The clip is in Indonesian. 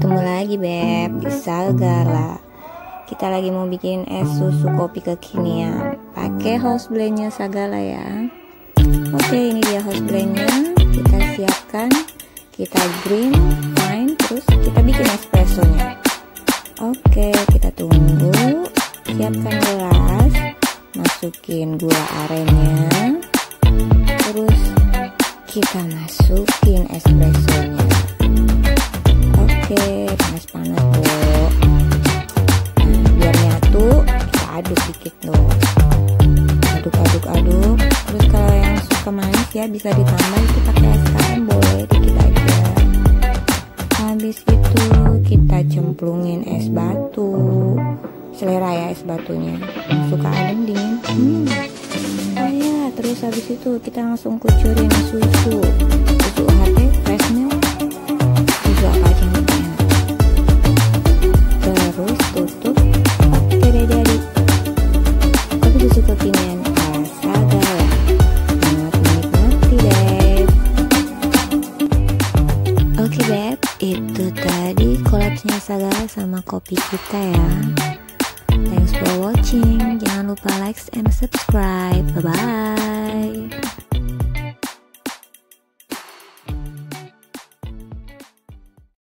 Ketemu lagi Beb di Sagala. Kita lagi mau bikin es susu kopi kekinian pakai house blendnya Sagala ya. Oke, ini dia house blendnya. Kita siapkan, kita green, fine, terus kita bikin espressonya. Oke, kita tunggu. Siapkan gelas, masukin gula arennya, terus kita masukin espressonya. Oke, panas-panas tuh. Biar nyatu, kita aduk dikit tuh. Aduk. Terus kalau yang suka manis ya bisa ditambah, itu pakai SKM boleh dikit aja. Habis itu kita cemplungin es batu. Selera ya es batunya. Suka adem dingin. Oh ya, terus habis itu kita langsung kucurin susu UHT, fresh milk, susu apa aja yang enak. Terus tutup. Oke deh, jadi kopi susu kekinian Sagala. Selamat menikmati Beb. Oke Beb, itu tadi collabsnya Sagala sama kopi kita ya. Thanks for watching. Jangan lupa like and subscribe. Bye bye.